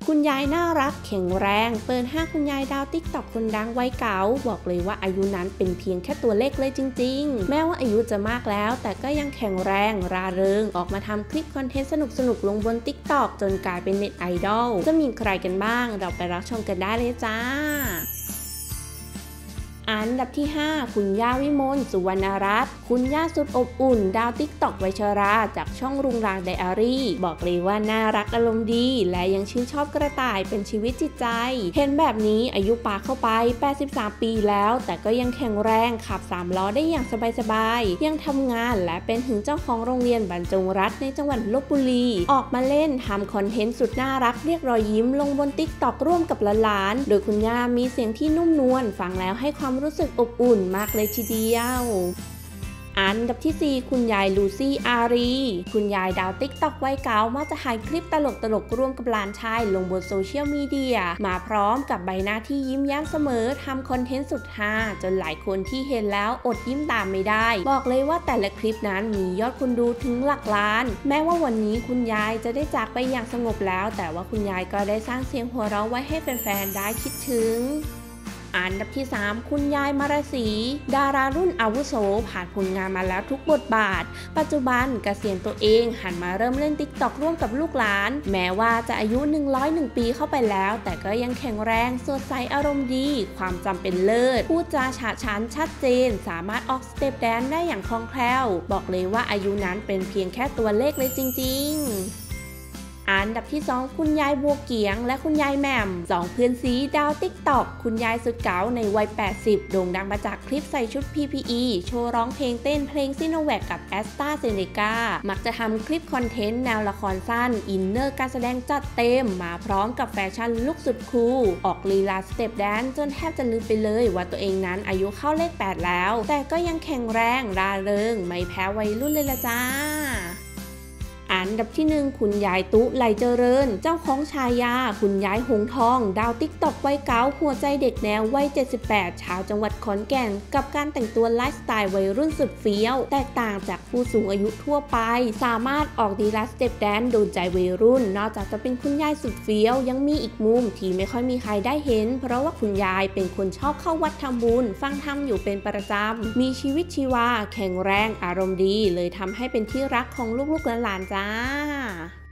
คุณยายน่ารักแข็งแรงเปิด5คุณยายดาวติ๊กต็อกคนดังวัยเก่าบอกเลยว่าอายุนั้นเป็นเพียงแค่ตัวเลขเลยจริงๆแม้ว่าอายุจะมากแล้วแต่ก็ยังแข็งแรงร่าเริงออกมาทำคลิปคอนเทนต์สนุกๆลงบนติ๊กต็อกจนกลายเป็นเน็ตไอดอลจะมีใครกันบ้างเราไปรับชมกันได้เลยจ้าอันดับที่ 5 คุณย่าวิมลสุวรรณรัตน์คุณย่าสุดอบอุ่นดาวติ๊กต็อกวัยชราจากช่องรุงรังไดอารี่บอกเลยว่าน่ารักอารมณ์ดีและยังชื่นชอบกระต่ายเป็นชีวิตจิตใจเห็นแบบนี้อายุปาเข้าไป83ปีแล้วแต่ก็ยังแข็งแรงขับ3ล้อได้อย่างสบายๆยังทำงานและเป็นถึงเจ้าของโรงเรียนบรรจงรัตน์ในจังหวัดลพบุรีออกมาเล่นทำคอนเทนต์สุดน่ารักเรียกรอยยิ้มลงบนติ๊กต็อกร่วมกับหลานๆโดยคุณย่ามีเสียงที่นุ่มนวลฟังแล้วให้ความรู้สึกอบอุ่นมากเลยทีเดียวอันดับที่ 4 คุณยายลูซี่อารีคุณยายดาวติ๊กต็อกวัยเก่ามักจะถ่ายคลิปตลกร่วมกับหลานชายลงบนโซเชียลมีเดียมาพร้อมกับใบหน้าที่ยิ้มแย้มเสมอทำคอนเทนต์สุดฮาจนหลายคนที่เห็นแล้วอดยิ้มตามไม่ได้บอกเลยว่าแต่ละคลิปนั้นมียอดคนดูถึงหลักล้านแม้ว่าวันนี้คุณยายจะได้จากไปอย่างสงบแล้วแต่ว่าคุณยายก็ได้สร้างเสียงหัวเราะไว้ให้แฟนๆได้คิดถึงอันดับที่ 3 คุณยายมาราศีดารารุ่นอาวุโสผ่านผลงานมาแล้วทุกบทบาทปัจจุบันเกษียณตัวเองหันมาเริ่มเล่นติ๊กต็อกร่วมกับลูกหลานแม้ว่าจะอายุ101 ปีเข้าไปแล้วแต่ก็ยังแข็งแรงสดใสอารมณ์ดีความจำเป็นเลิศพูดจาฉะฉานชัดเจนสามารถออกสเต็ปแดนได้อย่างคล่องแคล่วบอกเลยว่าอายุนั้นเป็นเพียงแค่ตัวเลขเลยจริงๆอันดับที่ 2 คุณยายบัวเกียงและคุณยายแหม่ม2เพื่อนซีดาวติ๊กต็อกคุณยายสุดเก๋าในวัย80โด่งดังมาจากคลิปใส่ชุด PPE โชว์ร้องเพลงเต้นเพลงซิโนแวคกับแอสตราเซเนกามักจะทำคลิปคอนเทนต์แนวละครสั้นอินเนอร์การแสดงจัดเต็มมาพร้อมกับแฟชั่นลุคสุดคูลออกลีลาสเต็ปแดนจนแทบจะลืมไปเลยว่าตัวเองนั้นอายุเข้าเลข8แล้วแต่ก็ยังแข็งแรงร่าเริงไม่แพ้วัยรุ่นเลยละจ้าอันดับที่ 1 คุณยายตุไหลเจริญเจ้าของฉายาคุณยายหงทองดาวติ๊กต็อกวัยเก๋าหัวใจเด็กแนววัย78ชาวจังหวัดขอนแก่นกับการแต่งตัวไลฟ์สไตล์วัยรุ่นสุดเฟี้ยวแตกต่างจากผู้สูงอายุทั่วไปสามารถออกดีลาสเต็ปแดนโดนใจวัยรุ่นนอกจากจะเป็นคุณยายสุดเฟี้ยวยังมีอีกมุมที่ไม่ค่อยมีใครได้เห็นเพราะว่าคุณยายเป็นคนชอบเข้าวัดทำบุญฟังธรรมอยู่เป็นประจำมีชีวิตชีวาแข็งแรงอารมณ์ดีเลยทำให้เป็นที่รักของลูกๆหลานๆจ้า